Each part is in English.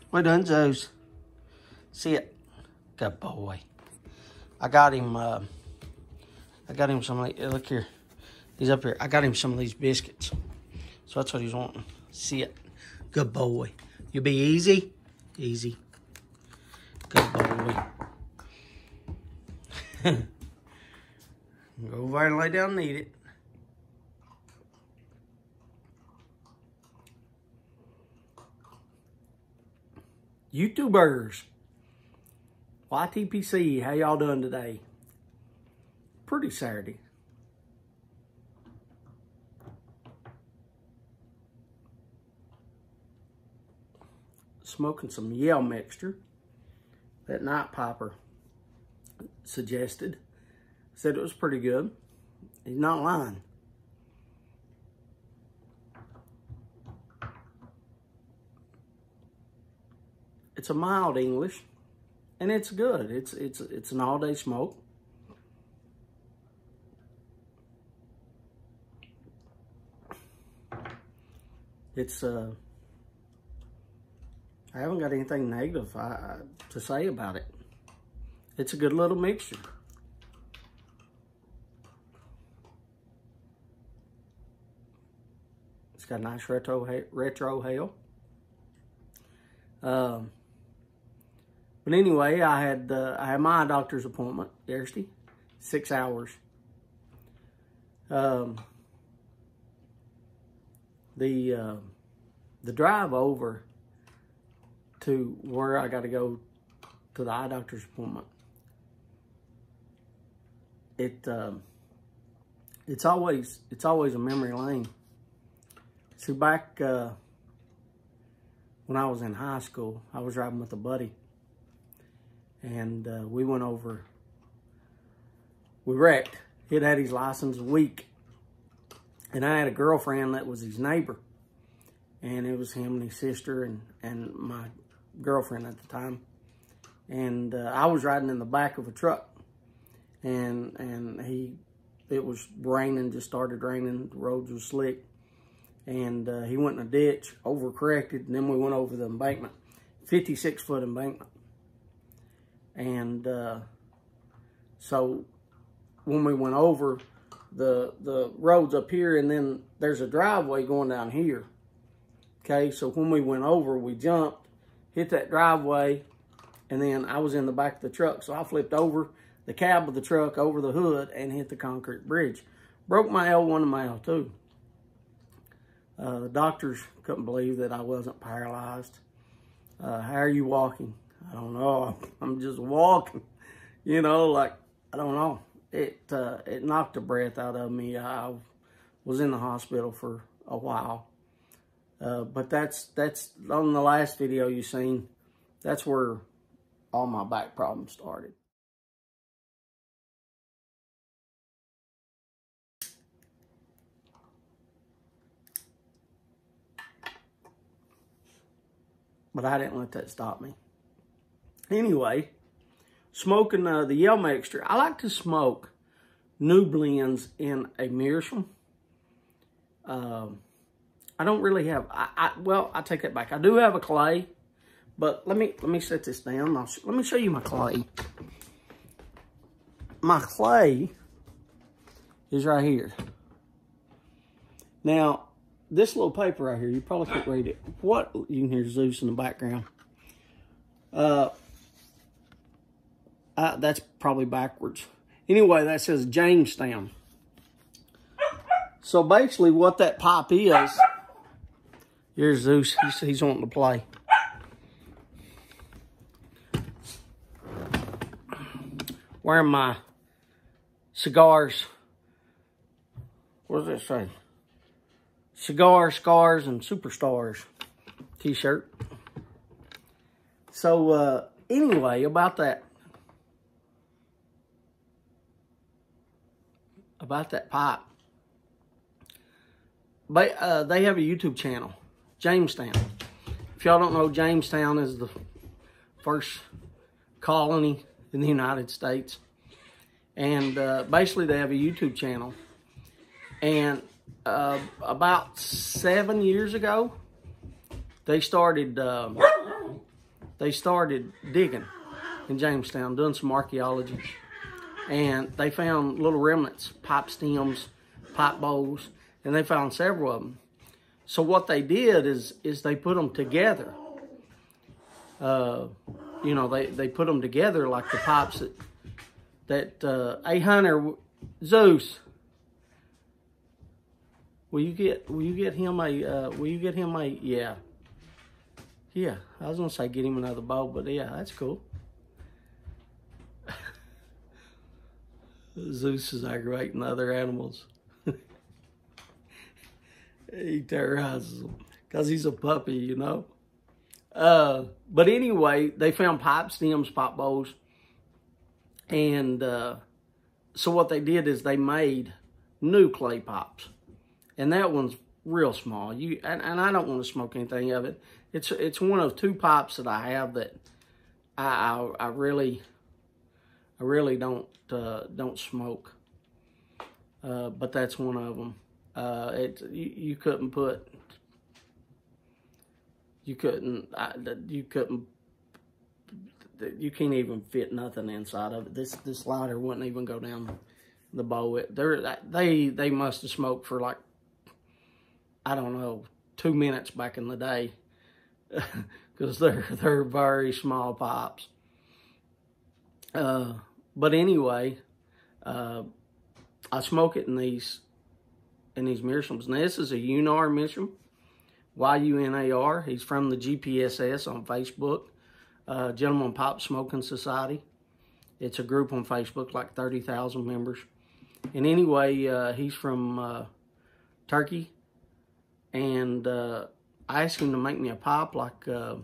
Well done, Zeus. See it. Good boy. I got him some of these. Look here. He's up here. I got him some of these biscuits. So that's what he's wanting. See it. Good boy. You be easy? Easy. Good boy. Go over and lay down and eat it. YouTubers. YTPC, how y'all doing today? Pretty Saturday. Smoking some Yale mixture that Night Piper suggested. Said it was pretty good. He's not lying. It's a mild English, and it's good. It's an all-day smoke. It's I haven't got anything negative to say about it. It's a good little mixture. It's got a nice retro hail. But anyway, I had my eye doctor's appointment yesterday, 6 hours. The drive over to where I got to go to the eye doctor's appointment, it's always a memory lane. See, back when I was in high school, I was riding with a buddy, and we went over. We wrecked. He'd had his license a week, and I had a girlfriend that was his neighbor, and it was him and his sister and my girlfriend at the time. And I was riding in the back of a truck, and it was raining, just started raining, the roads were slick, and he went in a ditch, overcorrected, and then we went over the embankment, 56-foot embankment. And so when we went over, the road's up here, and then there's a driveway going down here. Okay, so when we went over, we jumped, hit that driveway, and then I was in the back of the truck, so I flipped over the cab of the truck, over the hood, and hit the concrete bridge. Broke my L1 and my L2. The doctors couldn't believe that I wasn't paralyzed. How are you walking? I don't know. I'm just walking. You know, like, I don't know. It knocked the breath out of me. I was in the hospital for a while. But that's on the last video you seen. That's where all my back problems started. But I didn't let that stop me. Anyway, smoking the Yale mixture. I like to smoke new blends in a Meerschaum. I don't really have, well, I take that back. I do have a clay, but let me set this down. Let me show you my clay. My clay is right here. Now, this little paper right here, you probably can't read it. What? You can hear Zeus in the background. That's probably backwards. Anyway, that says Jamestown. So basically what that pipe is, here's Zeus, he's wanting to play. Wearing my cigars, what does it say? Cigar, Scars, and Superstars t-shirt. So anyway, about that pipe. But they have a YouTube channel, Jamestown. If y'all don't know, Jamestown is the first colony in the United States. And basically they have a YouTube channel. And about 7 years ago, they started they started digging in Jamestown, doing some archaeology. And they found little remnants, pipe stems, pipe bowls, and they found several of them. So what they did is they put them together. You know, they put them together like the pipes that hey Hunter, Zeus, will you get him a yeah, I was gonna say get him another bowl, but yeah, that's cool. Zeus is aggravating the other animals. He terrorizes them because he's a puppy, you know. But anyway, they found pipe stems, pipe bowls. And so what they did is they made new clay pipes. And that one's real small. And I don't want to smoke anything of it. It's one of 2 pipes that I have that I really don't smoke. But that's one of them. You can't even fit nothing inside of it. This lighter wouldn't even go down the bowl. They must have smoked for like, I don't know, 2 minutes back in the day, because they're very small pipes. But anyway, I smoke it in these meerschaums. Now this is a Unar meerschaum, Y-U-N-A-R. He's from the GPSS on Facebook, Gentleman Pipe Smoking Society. It's a group on Facebook, like 30,000 members. And anyway, he's from Turkey, and I asked him to make me a pipe like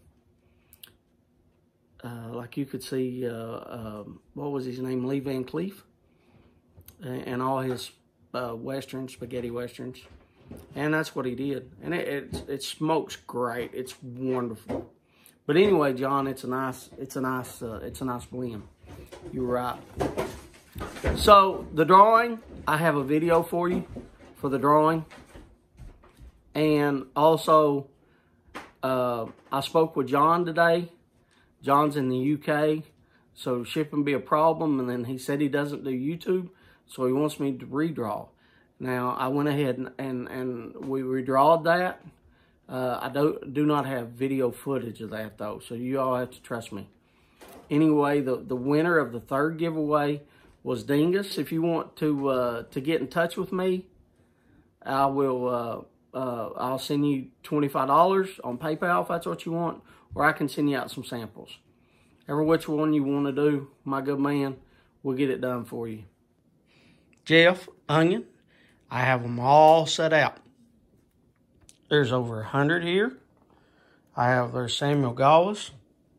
you could see, what was his name, Lee Van Cleef, and all his spaghetti westerns, and that's what he did. And it smokes great. It's wonderful. But anyway, John, it's a nice blend. You're right. So the drawing, I have a video for you for the drawing, and also I spoke with John today. John's in the UK, so shipping be a problem, and then he said he doesn't do YouTube, so he wants me to redraw. Now, I went ahead and we redrawed that. I do not have video footage of that, though, so you all have to trust me. Anyway, the winner of the 3rd giveaway was Dingus. If you want to get in touch with me, I will. I'll send you $25 on PayPal if that's what you want, or I can send you out some samples. Every which one you want to do, my good man, we'll get it done for you. Jeff, Onion, I have them all set out. There's over 100 here. There's Samuel Gawes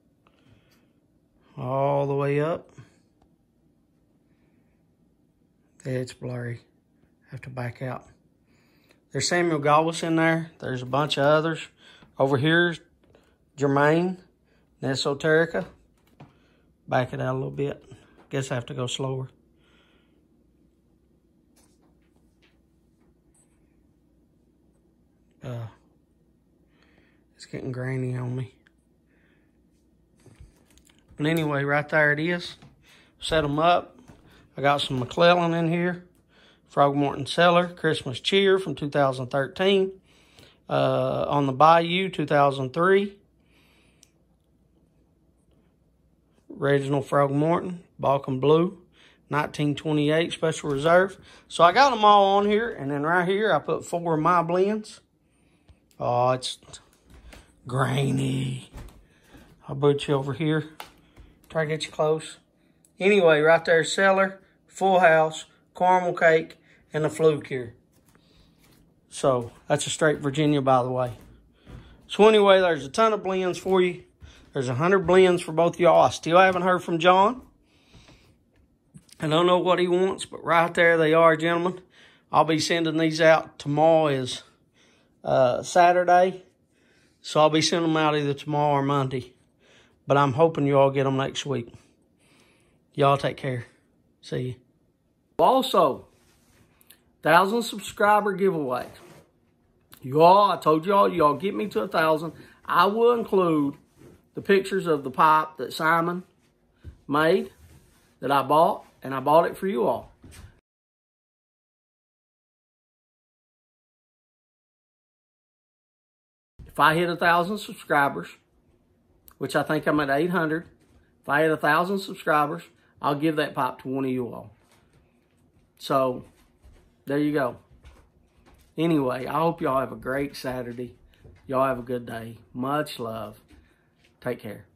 all the way up. It's blurry. Have to back out. There's Samuel Gawes in there. There's a bunch of others. Over here's Jermaine, Nesoterica. Back it out a little bit. Guess I have to go slower. It's getting grainy on me. But anyway, right there it is. Set them up. I got some McClellan in here. Frogmorton Cellar, Christmas Cheer from 2013. On the Bayou, 2003. Reginald Frogmorton, Balkan Blue, 1928 Special Reserve. So I got them all on here, and then right here I put 4 of my blends. Oh, it's grainy. I'll boot you over here. Try to get you close. Anyway, right there, Cellar, Full House, Caramel Cake, and the Fluke here. So that's a straight Virginia, by the way. So anyway, there's a ton of blends for you. There's 100 blends for both y'all. I still haven't heard from John. I don't know what he wants, but right there they are, gentlemen. I'll be sending these out. Tomorrow is Saturday, so I'll be sending them out either tomorrow or Monday. But I'm hoping you all get them next week. Y'all take care. See you. Also, 1,000 subscriber giveaway. I told y'all get me to 1,000. I will include the pictures of the pipe that Simon made that I bought, and I bought it for you all. If I hit 1,000 subscribers, which I think I'm at 800, if I hit 1,000 subscribers, I'll give that pipe to one of you all. So, there you go. Anyway, I hope y'all have a great Saturday. Y'all have a good day. Much love. Take care.